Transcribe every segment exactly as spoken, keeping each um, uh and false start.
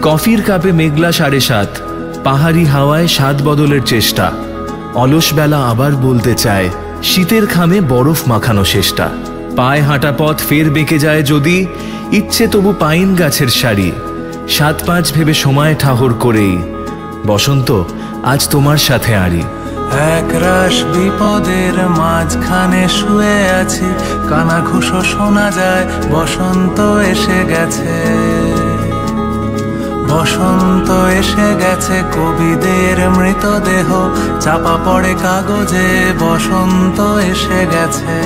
কফির কাপে মেঘলা সাড়ে সাত, পাহাড়ি হাওয়ায় স্বাদ বদলের চেষ্টা। অলস বেলা আবার বলতে চায়, শীতের খামে বরফ মাখানো শেষটা। পায়ে হাঁটা পথ ফের বেঁকে যায় যদি, ইচ্ছে তবু পাইন গাছের সারি। সাত পাঁচ ভেবে সময় ঠাহর করেই, বসন্ত আজ তোমার সাথে আড়ি। একরাশ বিপদের মাঝখানে শুয়ে আছি, কানাঘুষো শোনা যায় বসন্ত এসে গেছে। বসন্ত এসে গেছে, কবিদের মৃতদেহ চাপা পড়ে কাগজে, বসন্ত এসে গেছে।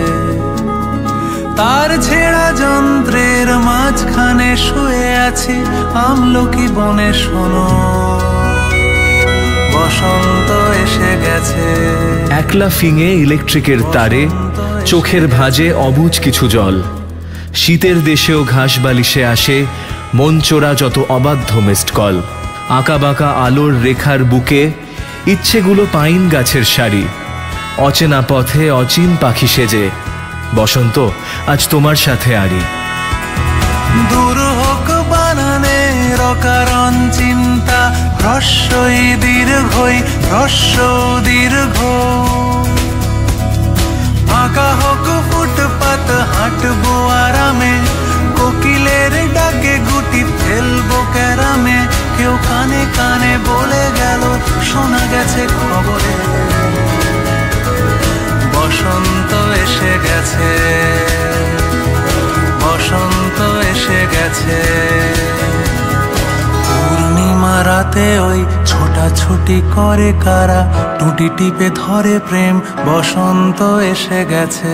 তার ছেঁড়া যন্ত্রের মাঝখানে শুয়ে আছি, আমলকি বনে শোনো, বসন্ত এসে গেছে। একলা ফিঙে ইলেকট্রিকের তারে, চোখের ভাঁজে অবুঝ কিছু জল। শীতের দেশেও ঘাস বালিশে আসে মন চোরা যত অবাধ্য মিসড কল। আঁকা বাঁকা আলোর রেখার বুকে ইচ্ছেগুলো পাইন গাছের সারি। অচেনা পথে অচিন পাখি সেজে, বসন্ত আজ তোমার সাথে আড়ি। দূর হোক বানানের অকারণ চিন্তা, হ্রস্বই দীর্ঘই হ্রস্ব দীর্ঘ। আঁকা হোক ফুটপাত, হাঁটবো আরামে, কোকিলের ডাকে গুটি ফেলবো ক্যারামে। কেউ কানে কানে বলে গেল, শোনা গেছে খবরে, বসন্ত এসে গেছে, বসন্ত এসে গেছে। পূর্ণিমা রাতে ওই ছোটাছুটি করে কারা, টুটি টিপে ধরে প্রেম, বসন্ত এসে গেছে।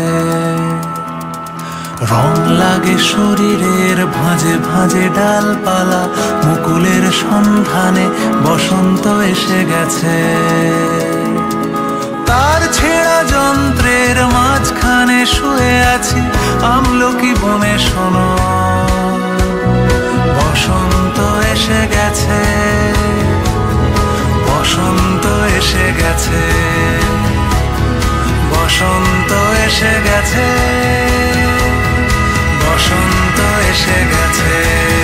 রং লাগে শরীরের ভাঁজে ভাঁজে ডালপালা, মুকুলের সন্ধানে বসন্ত এসে গেছে। তার ছেঁড়া যন্ত্রের মাঝখানে শুয়ে আছি, আমলকি বনে শোনো, বসন্ত এসে গেছে, বসন্ত এসে গেছে, বসন্ত এসে গেছে, বসন্ত এসে গেছে।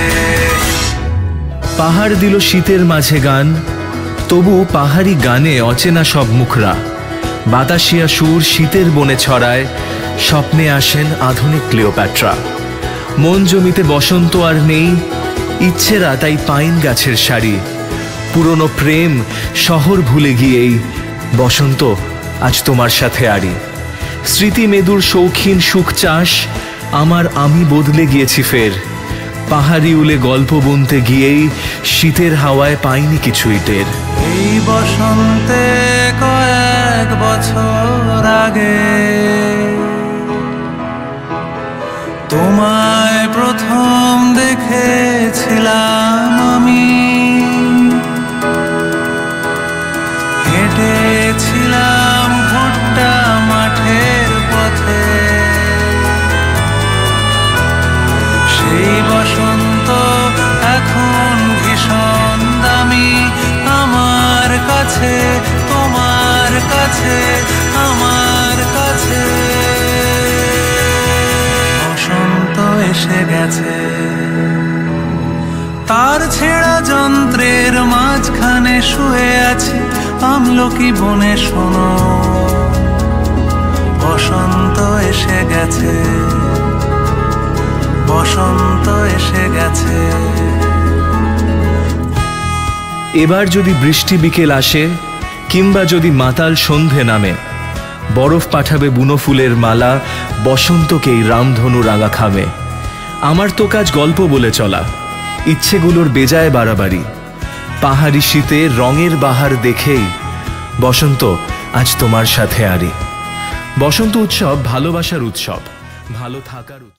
পাহাড় দিল শীতের মাঝে গান, তবু পাহাড়ি গানে অচেনা সব মুখরা। বাতাসিয়া সুর শীতের বনে ছড়ায়, স্বপ্নে আসেন আধুনিক ক্লিওপ্যাট্রা। মন জমিতে বসন্ত আর নেই, ইচ্ছেরা তাই পাইন গাছের সারি। পুরনো প্রেম শহর ভুলে গিয়েই, বসন্ত আজ তোমার সাথে আড়ি। স্মৃতি মেদুর শৌখিন সুখ চাষ, আমার আমি বদলে গিয়েছি ফের। পাহাড়ি উলে গল্প বুনতে গিয়েই, শীতের হাওয়ায় পাইনি কিছুই টের। এই বসন্তে কয়েক বছর আগে তোমায় প্রথম দেখেছিলাম আমি। হেঁটেছিলাম ভুট্টা মাঠের পথে, সেই বসন্ত এখন ভীষণ দামি আমার কাছে, তোমার কাছে, আমার কাছে। বসন্ত এসে গেছে, তার ছেঁড়া যন্ত্রের মাঝখানে শুয়ে আছি, আমলকি বনে শোনো, বসন্ত এসে গেছে, বসন্ত এসে গেছে। এবার যদি বৃষ্টি বিকেল আসে, কিংবা যদি মাতাল সন্ধে নামে, বরফ পাঠাবে বুনো ফুলের মালা, বসন্তকেই রামধনু রাঙা খামে। আমার তো কাজ গল্প বলে চলা, ইচ্ছেগুলোর বেজায় বাড়াবাড়ি। পাহাড়ি শীতে রঙের বাহার দেখেই, বসন্ত আজ তোমার সাথে আড়ি। বসন্ত উৎসব ভালোবাসার উৎসব, ভালো থাকার উৎসব।